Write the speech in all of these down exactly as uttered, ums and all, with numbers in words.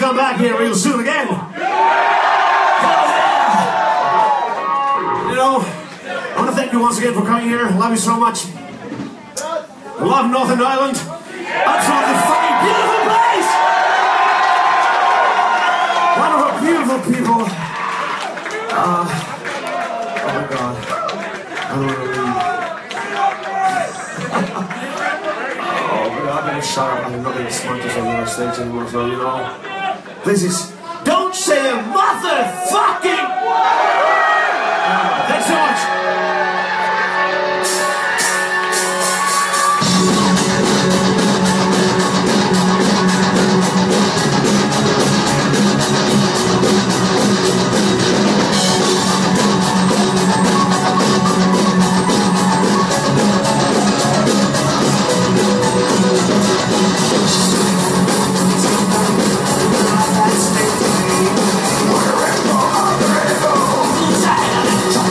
to come back here real soon again. You know, I want to thank you once again for coming here. Love you so much. Love Northern Ireland. Absolutely fucking beautiful place. Wonderful, beautiful people. Uh, oh my God. I don't want to leave. Oh, but I'm going to shut up. I'm not going to smart this on the stage anymore, so you know. This is. Don't say a motherfucking word! Thanks so much. Try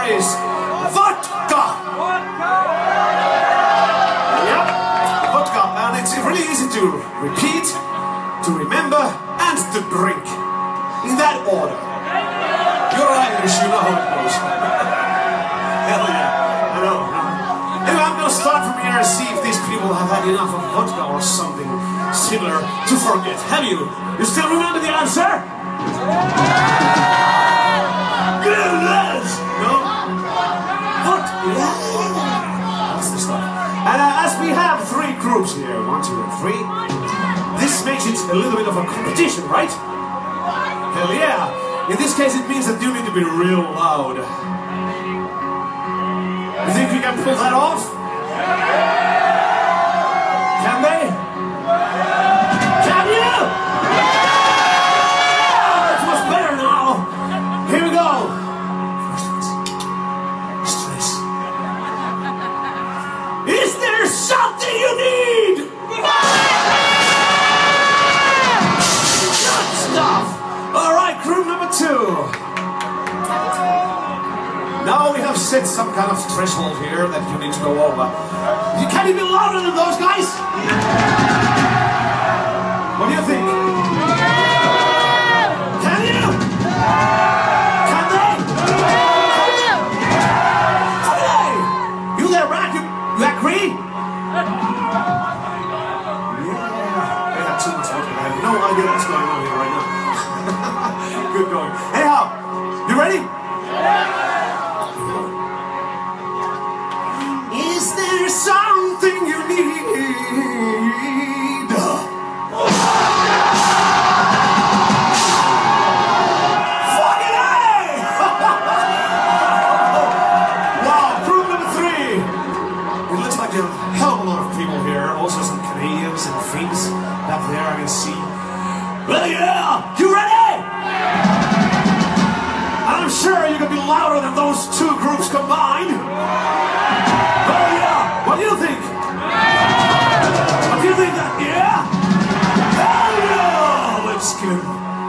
is vodka. Yep, vodka, and it's really easy to repeat, to remember, and to drink. In that order. You're Irish, you know how it goes. Hell yeah, I know. Anyway, I'm gonna start from here and see if these people have had enough of vodka or something similar to forget. Have you? You still remember the answer? Good lads! No? What? That's the stuff. And uh, as we have three groups here, one, two, and three, this makes it a little bit of a competition, right? Hell yeah! In this case, it means that you need to be real loud. You think you can pull that off? Can they? Can you? Oh, it's much better now. Here we go. First one. Stress. Is there something you need? Good stuff. All right, crew number two. Now we have set some kind of threshold here that you need to go over. You can't even be louder than those guys? What do you think? Can you? Can they? Can they? You there, Brad? You, you agree? Yeah. I got too much work. I have no idea what's going on here right now. Good going. Anyhow, you ready? Is there something you need? Fucking A! Wow, group number three. It looks like a hell of a lot of people here. Also some Canadians and Finns back there I can see. Well, yeah! You ready? I'm sure you can be louder than those two groups combined. Oh yeah! What do you think? What do you think? That yeah? Hell yeah! Let's give it.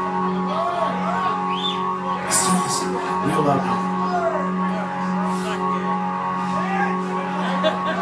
Let's do this real loud now.